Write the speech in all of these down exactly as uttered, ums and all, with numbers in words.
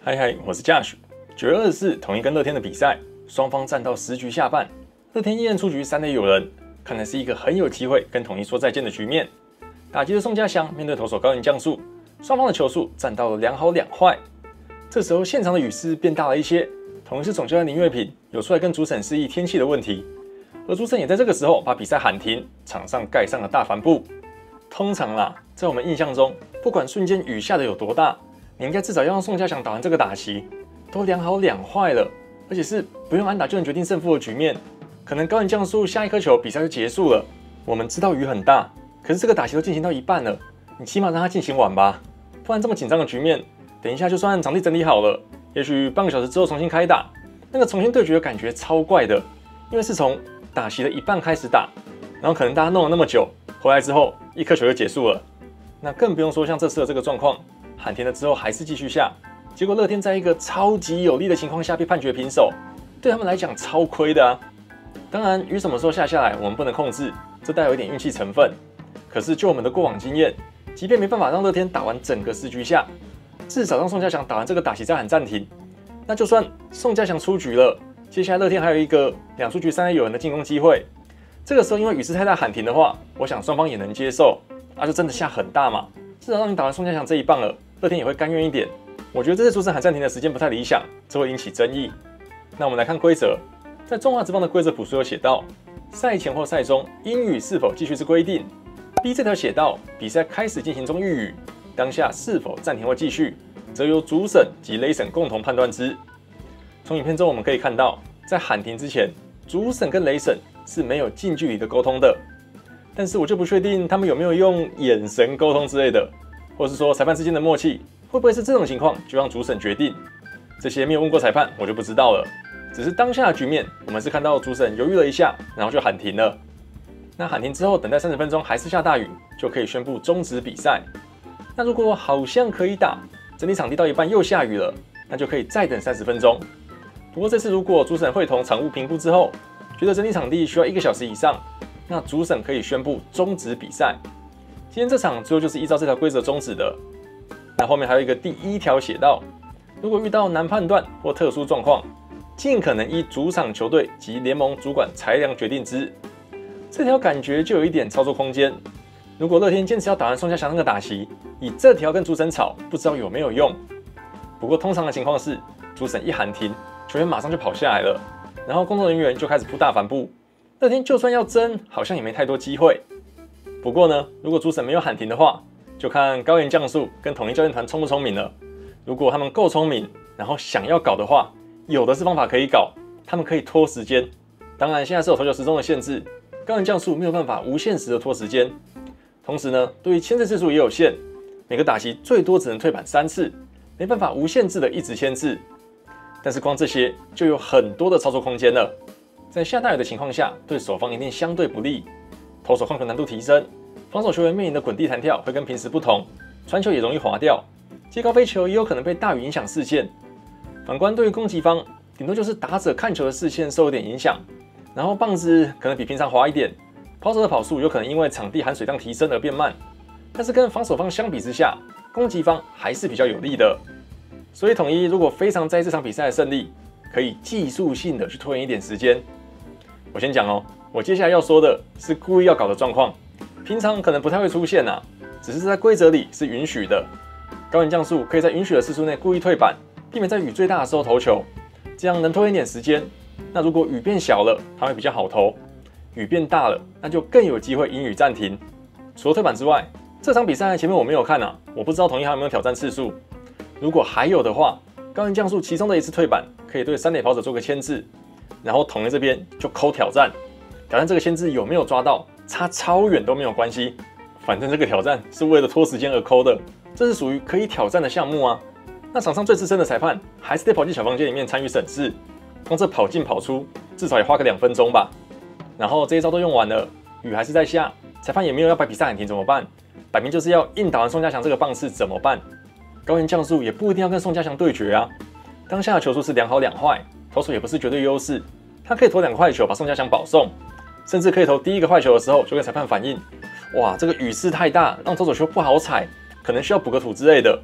嗨嗨，我是 Josh。九月二十四，统一跟乐天的比赛，双方战到十局下半，乐天依然出局三垒有人，看来是一个很有机会跟统一说再见的局面。打击的宋家祥面对投手高原降树，双方的球速战到了两好两坏。这时候现场的雨势变大了一些，统一是总教练林岳平有出来跟主审示意天气的问题，而主审也在这个时候把比赛喊停，场上盖上了大帆布。通常啦，在我们印象中，不管瞬间雨下的有多大，你应该至少要让宋家祥打完这个打席，都两好两坏了，而且是不用安打就能决定胜负的局面。可能高原降树下一颗球，比赛就结束了。我们知道雨很大，可是这个打席都进行到一半了，你起码让它进行完吧，不然这么紧张的局面，等一下就算场地整理好了，也许半个小时之后重新开打，那个重新对决的感觉超怪的，因为是从打席的一半开始打，然后可能大家弄了那么久，回来之后一颗球就结束了。那更不用说像这次的这个状况。喊停了之后还是继续下，结果乐天在一个超级有利的情况下被判决平手，对他们来讲超亏的啊。当然雨什么时候下下来我们不能控制，这带有一点运气成分。可是就我们的过往经验，即便没办法让乐天打完整个十局下，至少让宋家祥打完这个打席再喊暂停。那就算宋家祥出局了，接下来乐天还有一个两出局三垒有人的进攻机会。这个时候因为雨势太大喊停的话，我想双方也能接受，啊就真的下很大嘛。至少让你打完宋家祥这一棒了，乐天也会甘愿一点。我觉得这次主审喊暂停的时间不太理想，这会引起争议。那我们来看规则，在中华职棒的规则谱书有写到，赛前或赛中阴雨是否继续之规定。B 这条写到，比赛开始进行中遇雨，当下是否暂停或继续，则由主审及垒审共同判断之。从影片中我们可以看到，在喊停之前，主审跟垒审是没有近距离的沟通的。但是我就不确定他们有没有用眼神沟通之类的，或是说裁判之间的默契，会不会是这种情况就让主审决定？这些没有问过裁判，我就不知道了。只是当下的局面，我们是看到主审犹豫了一下，然后就喊停了。那喊停之后，等待三十分钟还是下大雨，就可以宣布终止比赛。那如果好像可以打，整体场地到一半又下雨了，那就可以再等三十分钟。不过这次如果主审会同场务评估之后，觉得整体场地需要一个小时以上，那主审可以宣布终止比赛。今天这场最后就是依照这条规则终止的。那后面还有一个第一条写到，如果遇到难判断或特殊状况，尽可能依主场球队及联盟主管裁量决定之。这条感觉就有一点操作空间。如果乐天坚持要打完宋家祥那个打席，以这条跟主审吵，不知道有没有用。不过通常的情况是，主审一喊停，球员马上就跑下来了，然后工作人员就开始铺大帆布。乐天就算要争，好像也没太多机会。不过呢，如果主审没有喊停的话，就看高原降树跟统一教练团聪不聪明了。如果他们够聪明，然后想要搞的话，有的是方法可以搞，他们可以拖时间。当然，现在是有投球时钟的限制，高原降树没有办法无限时的拖时间。同时呢，对于牵制次数也有限，每个打席最多只能退板三次，没办法无限制的一直牵制。但是光这些就有很多的操作空间了。在下大雨的情况下，对守方一定相对不利，投手控球难度提升，防守球员面临的滚地弹跳会跟平时不同，传球也容易滑掉，接高飞球也有可能被大雨影响视线。反观对于攻击方，顶多就是打者看球的视线受一点影响，然后棒子可能比平常滑一点，跑者的跑速有可能因为场地含水量提升而变慢。但是跟防守方相比之下，攻击方还是比较有利的。所以统一如果非常在意这场比赛的胜利，可以技术性的去拖延一点时间。我先讲哦，我接下来要说的是故意要搞的状况，平常可能不太会出现啊，只是在规则里是允许的。高原降树可以在允许的次数内故意退板，避免在雨最大的时候投球，这样能拖延一点时间。那如果雨变小了，它会比较好投；雨变大了，那就更有机会因雨暂停。除了退板之外，这场比赛前面我没有看啊，我不知道统一还有没有挑战次数。如果还有的话，高原降树其中的一次退板可以对三垒跑者做个牵制，然后统一这边就扣挑战，挑战这个牵制有没有抓到，差超远都没有关系，反正这个挑战是为了拖时间而扣的，这是属于可以挑战的项目啊。那场上最资深的裁判还是得跑进小房间里面参与审视，光这跑进跑出至少也花个两分钟吧。然后这一招都用完了，雨还是在下，裁判也没有要把比赛喊停怎么办？摆明就是要硬打完宋家祥这个棒次怎么办？高原降树也不一定要跟宋家祥对决啊。当下的球速是两好两坏，投手也不是绝对优势，他可以投两个坏球把宋家祥保送，甚至可以投第一个坏球的时候就跟裁判反映，哇，这个雨势太大，让投手球不好踩，可能需要补个土之类的。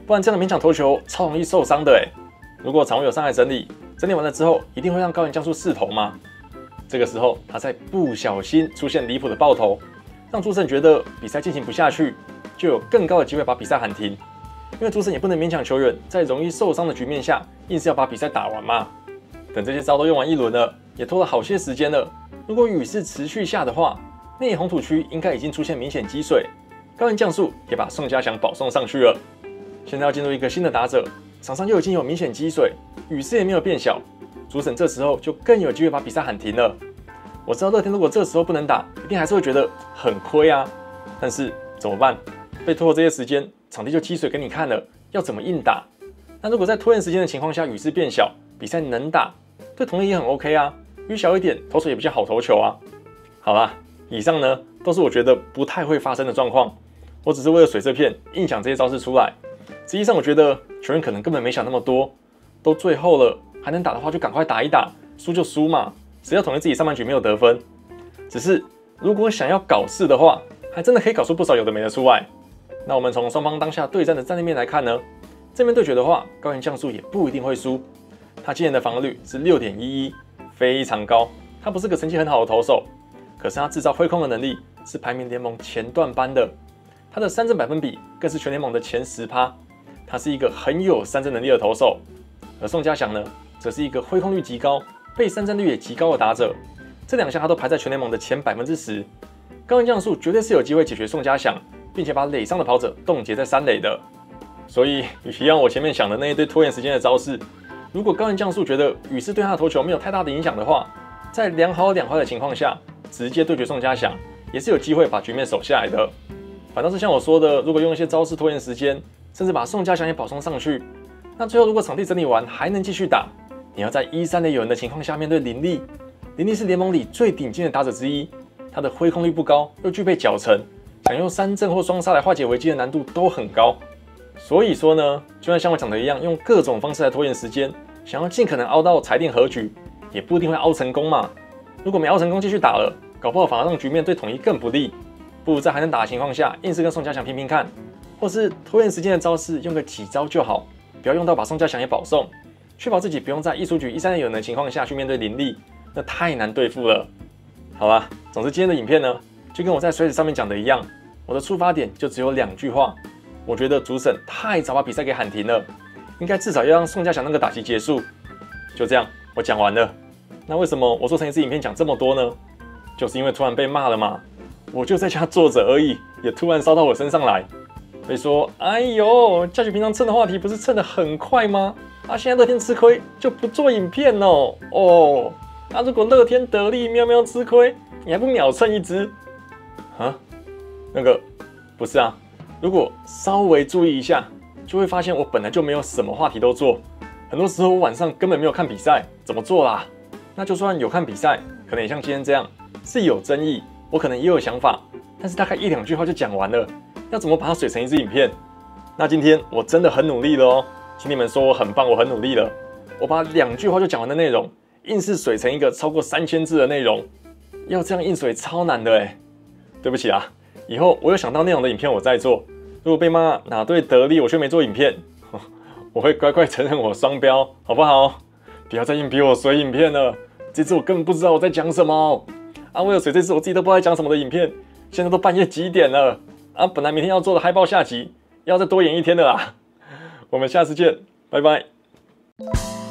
不然这样的勉强投球超容易受伤的哎。如果场外有上来整理，整理完了之后，一定会让高原降树视同吗？这个时候他再不小心出现离谱的爆头，让主审觉得比赛进行不下去，就有更高的机会把比赛喊停。因为主审也不能勉强球员在容易受伤的局面下，硬是要把比赛打完嘛。等这些招都用完一轮了，也拖了好些时间了。如果雨势持续下的话，内野红土区应该已经出现明显积水，高原降树也把宋家祥保送上去了。现在要进入一个新的打者，场上又已经有明显积水，雨势也没有变小，主审这时候就更有机会把比赛喊停了。我知道乐天如果这时候不能打，一定还是会觉得很亏啊。但是怎么办？被拖了这些时间，场地就积水给你看了，要怎么硬打？那如果在拖延时间的情况下，雨势变小，比赛能打，对统一也很 OK 啊。雨小一点，投手也比较好投球啊。好啦，以上呢都是我觉得不太会发生的状况，我只是为了水色片硬想这些招式出来。实际上我觉得球员可能根本没想那么多，都最后了，还能打的话就赶快打一打，输就输嘛，谁要统一自己上半局没有得分？只是如果想要搞事的话，还真的可以搞出不少有的没的出来。那我们从双方当下对战的战力面来看呢，正面对决的话，高原降树也不一定会输。他今年的防御率是 六点一一， 非常高。他不是个成绩很好的投手，可是他制造挥空的能力是排名联盟前段班的。他的三振百分比更是全联盟的前 百分之十。他是一个很有三振能力的投手。而宋家祥呢，则是一个挥空率极高、被三振率也极高的打者。这两项他都排在全联盟的前 百分之十。高原降树绝对是有机会解决宋家祥，并且把垒上的跑者冻结在三垒的。所以，与其让我前面想的那一堆拖延时间的招式，如果高原降树觉得雨势对他的投球没有太大的影响的话，在两好两坏的情况下，直接对决宋家祥，也是有机会把局面守下来的。反倒是像我说的，如果用一些招式拖延时间，甚至把宋家祥也保送上去，那最后如果场地整理完还能继续打，你要在一三垒有人的情况下面对林立。林立是联盟里最顶尖的打者之一，他的挥空率不高，又具备脚程，想用三振或双杀来化解危机的难度都很高。所以说呢，就像像我讲的一样，用各种方式来拖延时间，想要尽可能凹到裁定和局，也不一定会凹成功嘛。如果没凹成功继续打了，搞不好反而让局面对统一更不利。不如在还能打的情况下，硬是跟宋家祥拼拼看，或是拖延时间的招式用个几招就好，不要用到把宋家祥也保送，确保自己不用在一出局一三垒有人的情况下去面对林立，那太难对付了。好啦，总之今天的影片呢，就跟我在水纸上面讲的一样，我的出发点就只有两句话。我觉得主审太早把比赛给喊停了，应该至少要让宋家祥那个打击结束。就这样，我讲完了。那为什么我做成一支影片讲这么多呢？就是因为突然被骂了嘛。我就在家坐着而已，也突然烧到我身上来。所以说，哎呦，嘉许平常蹭的话题不是蹭得很快吗？啊，现在乐天吃亏就不做影片哦。哦，啊，如果乐天得利，喵喵吃亏，你还不秒蹭一只？啊？那个不是啊。如果稍微注意一下，就会发现我本来就没有什么话题都做。很多时候我晚上根本没有看比赛，怎么做啦？那就算有看比赛，可能也像今天这样，是有争议，我可能也有想法，但是大概一两句话就讲完了。要怎么把它水成一支影片？那今天我真的很努力了哦，请你们说我很棒，我很努力了。我把两句话就讲完的内容，硬是水成一个超过三千字的内容，要这样硬水超难的哎。对不起啊。以后我有想到内容的影片我再做，如果被骂哪队得利我却没做影片，我会乖乖承认我双标，好不好？不要再硬逼我水影片了，这次我根本不知道我在讲什么啊！为了水这次我自己都不知道在讲什么的影片，现在都半夜几点了啊！本来明天要做的嗨爆下集，要再多演一天的啦。我们下次见，拜拜。